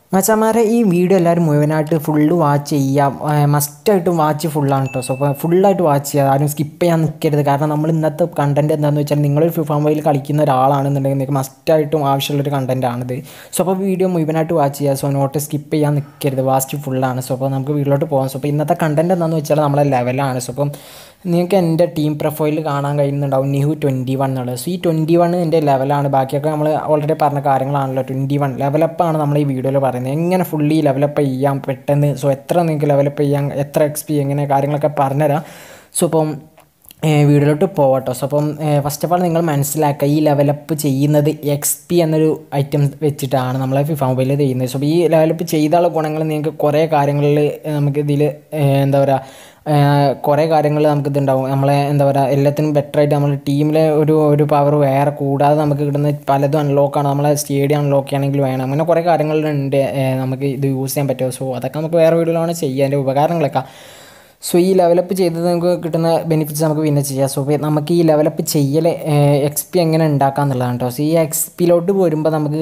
മച്ചാമാരെ ഈ വീഡിയോ എല്ലാവരും മുഴുവനായിട്ട് ഫുള്ള് വാച്ച് ചെയ്യാം. മസ്റ്റായിട്ടും വാച്ച് ഫുള്ളാണ് കേട്ടോ. സോ അപ്പോൾ ഫുള്ളായിട്ട് വാച്ച് ചെയ്യുക, ആരും സ്കിപ്പ് ചെയ്യാൻ നിൽക്കരുത്. കാരണം നമ്മൾ ഇന്നത്തെ കണ്ടൻറ്റ് എന്താണെന്ന് വെച്ചാൽ നിങ്ങളൊരു ഫിഫ മൊബൈൽ കളിക്കുന്ന ഒരാളാണെന്നുണ്ടെങ്കിൽ നിങ്ങൾക്ക് മസ്റ്റായിട്ടും ആവശ്യമുള്ളൊരു കണ്ടൻറ്റാണിത്. സോ അപ്പോൾ വീഡിയോ മുഴുവനായിട്ട് വാച്ച് ചെയ്യുക. സോ നോട്ട് സ്കിപ്പ് ചെയ്യാൻ നിൽക്കരുത്, വാച്ച് ഫുള്ളാണ്. സോ അപ്പോൾ നമുക്ക് വീട്ടിലോട്ട് പോകാം. സോ അപ്പോൾ ഇന്നത്തെ കണ്ടൻറ്റ് എന്താണെന്ന് വെച്ചാൽ നമ്മളെ ലെവലാണ്. സോ അപ്പം നിങ്ങൾക്ക് എൻ്റെ ടീം പ്രൊഫൈൽ കാണാൻ കഴിയുന്നുണ്ടാവും NIHUZz എന്നുള്ളത്. സോ ഈ 21 എൻ്റെ ലെവലാണ്. ബാക്കിയൊക്കെ നമ്മൾ ഓൾറെഡി പറഞ്ഞ കാര്യങ്ങളാണല്ലോ. 21 ലെവലപ്പാണ് നമ്മൾ ഈ വീഡിയോയിൽ പറയുന്നത്. എങ്ങനെ ഫുള്ളി ലെവലപ്പ് ചെയ്യാം പെട്ടെന്ന്, സോ എത്ര നിങ്ങൾക്ക് ലെവലപ്പ് ചെയ്യാം, എത്ര XP എങ്ങനെ കാര്യങ്ങളൊക്കെ പറഞ്ഞുതരാം. സോ അപ്പം വീഡിയോയിലോട്ട് പോകട്ടോ. സോ അപ്പം ഫസ്റ്റ് ഓഫ് ഓൾ നിങ്ങൾ മനസ്സിലാക്കുക, ഈ ലെവലപ്പ് ചെയ്യുന്നത് XP എന്നൊരു ഐറ്റം വെച്ചിട്ടാണ് നമ്മളെ ഫിഫ മൊബൈലിൽ ചെയ്യുന്നത്. സോ ഈ ലെവലപ്പ് ചെയ്താലുള്ള ഗുണങ്ങൾ നിങ്ങൾക്ക് കുറേ കാര്യങ്ങളിൽ നമുക്കിതിൽ എന്താ പറയുക, കുറേ കാര്യങ്ങൾ നമുക്കിതുണ്ടാവും. നമ്മളെ എന്താ പറയുക, എല്ലാത്തിനും ബെറ്ററായിട്ട് നമ്മൾ ടീമിലെ ഒരു പവർ വേറെ കൂടാതെ നമുക്ക് കിട്ടുന്ന പലതും അൺലോക്കാണ്. നമ്മളെ സ്റ്റേഡിയം അൺലോക്ക് ചെയ്യണമെങ്കിൽ വേണം, അങ്ങനെ കുറേ കാര്യങ്ങളുണ്ട് നമുക്ക് ഇത് യൂസ് ചെയ്യാൻ പറ്റുമോ. സോ അതൊക്കെ നമുക്ക് വേറെ വീഡിയോയിലാണ് ചെയ്യുക, അതിൻ്റെ ഉപകാരങ്ങളൊക്കെ. സോ ഈ ലെവലപ്പ് ചെയ്തത് നമുക്ക് കിട്ടുന്ന ബെനിഫിറ്റ്സ് നമുക്ക് പിന്നെ ചെയ്യാം. സോ നമുക്ക് ഈ ലെവലപ്പ് ചെയ്യൽ XP എങ്ങനെ ഉണ്ടാക്കുക എന്നുള്ളതാണ് കേട്ടോ. സോ ഈ XPയിലോട്ട് വരുമ്പോൾ നമുക്ക്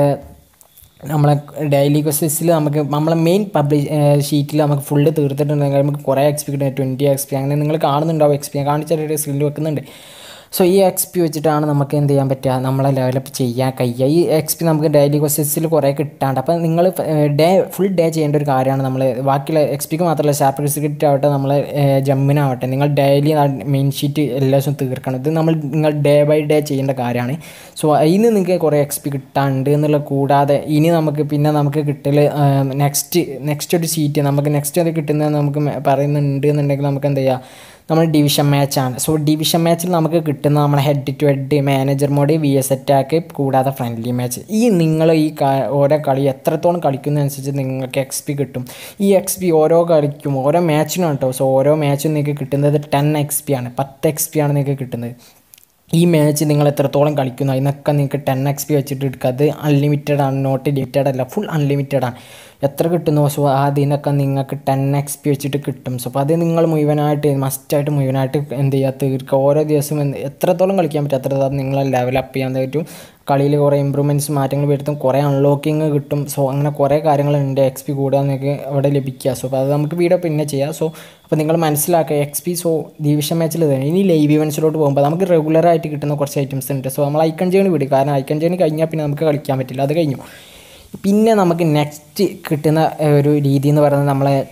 നമ്മളെ ഡെയിലി ക്വസ്റ്റൻസിൽ നമുക്ക് നമ്മളെ മെയിൻ ഷീറ്റിൽ നമുക്ക് ഫുള്ള് തീർത്തിട്ടുണ്ടെങ്കിൽ നമുക്ക് കുറേ XP കിട്ടും. 20 XP അങ്ങനെ നിങ്ങൾ കാണുന്നുണ്ടാവും. XP ഞാൻ കാണിച്ചാൽ സ്ക്രീനിൽ വെക്കുന്നുണ്ട്. സോ ഈ XP വെച്ചിട്ടാണ് നമുക്ക് എന്ത് ചെയ്യാൻ പറ്റുക, നമ്മളെ ലെവലപ്പ് ചെയ്യാൻ കഴിയുക. ഈ XP നമുക്ക് ഡെയിലി ക്വസ്റ്റൻസിൽ കുറേ കിട്ടാണ്ട്. അപ്പോൾ നിങ്ങൾ ഫുൾ ഡേ ചെയ്യേണ്ട ഒരു കാര്യമാണ്. നമ്മൾ ബാക്കിയുള്ള XPക്ക് മാത്രമല്ല, ഷാർപ്പ് സെക്യൂരിറ്റി ആവട്ടെ, നമ്മൾ ജമ്മിനാവട്ടെ, നിങ്ങൾ ഡെയിലി മെയിൻ ഷീറ്റ് എല്ലാ ദിവസവും തീർക്കണം. ഇത് നിങ്ങൾ ഡേ ബൈ ഡേ ചെയ്യേണ്ട കാര്യമാണ്. സോ അതിന് നിങ്ങൾക്ക് കുറേ XP കിട്ടാണ്ട് എന്നുള്ള കൂടാതെ ഇനി നമുക്ക് കിട്ടൽ നെക്സ്റ്റ് ഒരു ഷീറ്റ് നമുക്ക് നെക്സ്റ്റ് അത് കിട്ടുന്നത് നമുക്ക് പറയുന്നുണ്ട് എന്നുണ്ടെങ്കിൽ നമുക്ക് എന്ത് ചെയ്യുക, നമ്മൾ ഡിവിഷൻ മാച്ചാണ്. സോ ഡിവിഷൻ മാച്ചിൽ നമുക്ക് കിട്ടുന്ന നമ്മുടെ head to head, manager mode, VS attack, കൂടാതെ ഫ്രണ്ട്ലി മാച്ച്. നിങ്ങൾ ഈ ഓരോ കളി എത്രത്തോളം കളിക്കുന്നതനുസരിച്ച് നിങ്ങൾക്ക് XP കിട്ടും. ഈ XP ഓരോ കളിക്കും ഓരോ മാച്ചിനും കേട്ടോ. സോ ഓരോ മാച്ചും നിങ്ങൾക്ക് കിട്ടുന്നത് 10 XP ആണ്, 10 XP ആണ് നിങ്ങൾക്ക് കിട്ടുന്നത്. ഈ മാച്ച് നിങ്ങൾ എത്രത്തോളം കളിക്കുന്നു അതിനൊക്കെ നിങ്ങൾക്ക് 10 XP വെച്ചിട്ട് എടുക്കുക. അത് അൺലിമിറ്റഡ് ആണ്, നോട്ട് ലിമിറ്റഡ് അല്ല, ഫുൾ അൺലിമിറ്റഡ് ആണ്. എത്ര കിട്ടുന്നു സോ അതിനൊക്കെ നിങ്ങൾക്ക് 10 XP വെച്ചിട്ട് കിട്ടും. സോ അപ്പോൾ അത് നിങ്ങൾ മുഴുവനായിട്ട് മസ്റ്റായിട്ട് മുഴുവനായിട്ട് എന്ത് ചെയ്യുക, തീർക്കുക. ഓരോ ദിവസവും എത്രത്തോളം കളിക്കാൻ പറ്റും അത്രത്തോളം നിങ്ങൾ ലെവലപ്പ് ചെയ്യാൻ പറ്റും. കളിയിൽ കുറേ ഇമ്പ്രൂവ്മെൻറ്റ്സ് മാറ്റങ്ങൾ വരുത്തും, കുറേ അൺലോക്കിങ് കിട്ടും. സോ അങ്ങനെ കുറേ കാര്യങ്ങളുണ്ട് XP കൂടാൻ നിങ്ങൾക്ക് അവിടെ ലഭിക്കുക. സോ അപ്പോൾ അത് നമുക്ക് വീഡിയോ പിന്നെ ചെയ്യാം. സോ അപ്പോൾ നിങ്ങൾ മനസ്സിലാക്കുക XP. സോ ഡിവിഷൻ മാച്ചിൽ തന്നെ ഇനി ലൈവ് ഇവൻസിലോട്ട് പോകുമ്പോൾ നമുക്ക് റെഗുലറായിട്ട് കിട്ടുന്ന കുറച്ച് ഐറ്റംസ് ഉണ്ട്. സോ നമ്മൾ ഐക്കൺ ജേണി വിടും, കാരണം ഐക്കൺ ജേണി കഴിഞ്ഞാൽ പിന്നെ നമുക്ക് കളിക്കാൻ പറ്റില്ല, അത് കഴിഞ്ഞു. പിന്നെ നമുക്ക് നെക്സ്റ്റ് കിട്ടുന്ന ഒരു രീതി എന്ന് പറയുന്നത്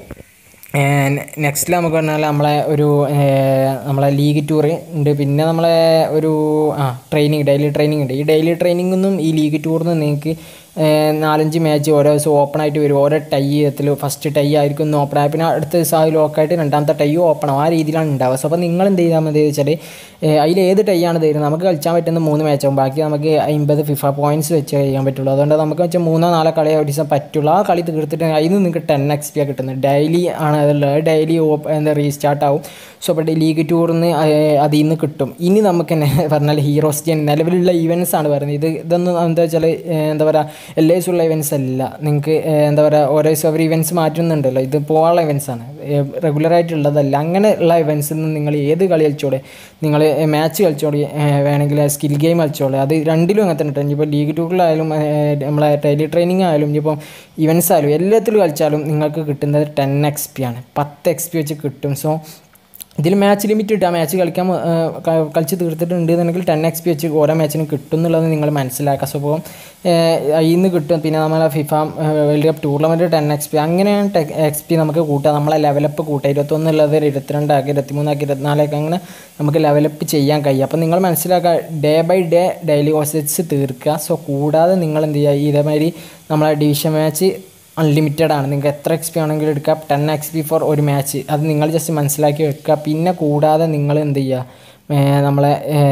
നെക്സ്റ്റിൽ നമുക്ക് പറഞ്ഞാൽ നമ്മളെ ലീഗ് ടൂർ ഉണ്ട്. പിന്നെ നമ്മളെ ഒരു ഡെയിലി ട്രെയിനിങ് ഉണ്ട്. ഈ ഡെയിലി ട്രെയിനിങ്ങൊന്നും ഈ ലീഗ് ടൂറിൽ നിന്ന് നിങ്ങൾക്ക് 4-5 മാച്ച് ഓരോ ദിവസം ഓപ്പൺ ആയിട്ട് വരും. ഓരോ ടൈ ചെയ്യത്തിൽ ഫസ്റ്റ് ടൈ ആയിരിക്കും ഒന്ന് ഓപ്പൺ ആയി, പിന്നെ അടുത്ത ദിവസം ആ ലോക്കായിട്ട് രണ്ടാമത്തെ ടൈയും ഓപ്പൺ ആവും. ആ രീതിയിലാണ് ഉണ്ടാവുക. സോ അപ്പോൾ നിങ്ങൾ എന്ത് ചെയ്താൽ മതി വെച്ചാൽ അതിൽ ഏത് ടൈ ആണ് തരുന്നത്, നമുക്ക് കളിച്ചാൻ പറ്റുന്ന 3 മാച്ചാവും. ബാക്കി നമുക്ക് 50 FIFA പോയിൻറ്റ്സ് വെച്ച് ചെയ്യാൻ പറ്റുള്ളൂ. അതുകൊണ്ട് നമുക്ക് വെച്ചാൽ 3-4 കളിയെ ഒരു ദിവസം പറ്റുള്ളൂ. ആ കളി തീർത്തിട്ട് അതിൽ നിന്ന് നിങ്ങൾക്ക് 10 XP കിട്ടുന്നത്. ഡെയിലി ആണ് അതുള്ളത്, ഡെയിലി റീസ്റ്റാർട്ട് ആവും. സോ അപ്പോൾ ലീഗ് ടൂറിന് അതിൽ നിന്ന് കിട്ടും. ഇനി നമുക്ക് തന്നെ പറഞ്ഞാൽ ഹീറോസ് ജെൻ നിലവിലുള്ള ഇവൻറ്റ്സ് ആണ് പറയുന്നത്. ഇതൊന്നും എന്താ വെച്ചാൽ എന്താ പറയുക, എല്ലാ ദിവസമുള്ള ഇവൻറ്റ്സ് അല്ല. നിങ്ങൾക്ക് എന്താ പറയുക, ഓരോ ദിവസം അവർ ഇവൻറ്റ്സ് മാറ്റുന്നുണ്ടല്ലോ, ഇത് പോകാനുള്ള ഇവൻറ്റ്സാണ്, റെഗുലറായിട്ടുള്ളതല്ല. അങ്ങനെയുള്ള ഇവൻറ്റ്സിൽ നിന്ന് നിങ്ങൾ ഏത് കളി കളിച്ചോളെ, നിങ്ങൾ മാച്ച് കളിച്ചോളി, വേണമെങ്കിൽ സ്കിൽ ഗെയിം കളിച്ചോളെ, അത് രണ്ടിലും അങ്ങനെ തന്നെ. ഇനിയിപ്പോൾ ലീഗ് ടൂറിലായാലും നമ്മളെ ഡെയിലി ട്രെയിനിങ് ആയാലും ഇനിയിപ്പോൾ ഇവൻറ്റ്സ് ആയാലും എല്ലാത്തിലും കളിച്ചാലും നിങ്ങൾക്ക് കിട്ടുന്നത് 10 XP ആണ്, 10 XP വെച്ച് കിട്ടും. സോ ഇതിൽ മാച്ച് ലിമിറ്റ് കിട്ടുക, മാച്ച് കളിച്ച് തീർത്തിട്ടുണ്ട് എന്നുണ്ടെങ്കിൽ 10 XP വെച്ച് ഓരോ മാച്ചിനും കിട്ടും എന്നുള്ളത് നിങ്ങൾ മനസ്സിലാക്കുക. സോ അപ്പോൾ അതിൽ നിന്ന് കിട്ടും. പിന്നെ നമ്മളെ FIFA world cup tournament 10 XP, അങ്ങനെയാണ് XP നമുക്ക് കൂട്ടുക. നമ്മളെ ലെവലപ്പ് കൂട്ടുക. 21 ഉള്ളത് 22 ആക്കി, 23 ആക്കി, 24 ആക്കി, അങ്ങനെ നമുക്ക് ലെവലപ്പ് ചെയ്യാൻ കഴിയും. അപ്പോൾ നിങ്ങൾ മനസ്സിലാക്കുക, day by day daily courses തീർക്കുക. സോ കൂടാതെ നിങ്ങൾ എന്ത് ചെയ്യുക, ഇതേമാതിരി നമ്മളെ ഡിവിഷൻ മാച്ച് അൺലിമിറ്റഡ് ആണ്, നിങ്ങൾക്ക് എത്ര XP ആണെങ്കിലും എടുക്കാം. 10 XP ഫോർ ഒരു മാച്ച്, അത് നിങ്ങൾ ജസ്റ്റ് മനസ്സിലാക്കി വെക്കുക. പിന്നെ കൂടാതെ നിങ്ങൾ എന്ത് ചെയ്യുക, നമ്മളെ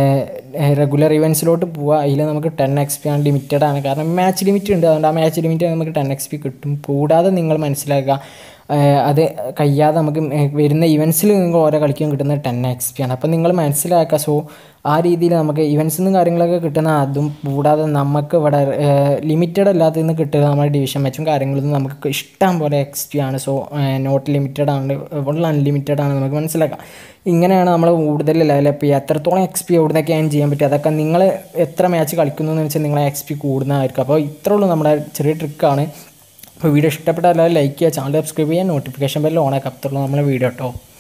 റെഗുലർ ഇവൻറ്റ്സിലോട്ട് പോവുക. അതിൽ നമുക്ക് 10 XP ആണ്, ലിമിറ്റഡ് ആണ്, കാരണം മാച്ച് ലിമിറ്റ് ഉണ്ട്. അതുകൊണ്ട് ആ മാച്ച് ലിമിറ്റ് നമുക്ക് 10 XP കിട്ടും. കൂടാതെ നിങ്ങൾ മനസ്സിലാക്കുക, അത് കഴിയാതെ നമുക്ക് വരുന്ന ഇവൻറ്റ്സിൽ നിങ്ങൾക്ക് ഓരോ കളിക്കും കിട്ടുന്നത് 10 XP ആണ്. അപ്പോൾ നിങ്ങൾ മനസ്സിലാക്കുക. സോ ആ രീതിയിൽ നമുക്ക് ഇവൻറ്റ്സിൽ നിന്ന് കാര്യങ്ങളൊക്കെ കിട്ടുന്ന അതും കൂടാതെ നമുക്ക് ഇവിടെ ലിമിറ്റഡ് അല്ലാത്തതിൽ നിന്ന് കിട്ടുക നമ്മുടെ ഡിവിഷൻ മാച്ചും കാര്യങ്ങളും നമുക്ക് ഇഷ്ടം പോലെ XP ആണ്. സോ നോട്ട് ലിമിറ്റഡ് ആണ്, ഫുൾ അൺലിമിറ്റഡ് ആണ്, നമുക്ക് മനസ്സിലാക്കാം. ഇങ്ങനെയാണ് നമ്മൾ കൂടുതൽ ലെവലപ്പ് ചെയ്യുക. എത്രത്തോളം XP എവിടുന്നൊക്കെ ഏൺ ചെയ്യാൻ പറ്റും, അതൊക്കെ നിങ്ങൾ എത്ര മാച്ച് കളിക്കുന്നു എന്ന് വെച്ചാൽ നിങ്ങളെ XP കൂടുന്നതായിരിക്കും. അപ്പോൾ ഇത്രയുള്ളൂ നമ്മുടെ ചെറിയ ട്രിക്കാണ്. അപ്പോൾ വീഡിയോ ഇഷ്ടപ്പെട്ടാൽ എല്ലാവരും ലൈക്ക് ചെയ്യുക, ചാനൽ സബ്സ്ക്രൈബ് ചെയ്യുക, നോട്ടിഫിക്കേഷൻ ബെല്ൽ ഓൺ ആക്കുക. അത്രയുള്ളൂ നമ്മളെ വീഡിയോ കേട്ടോ.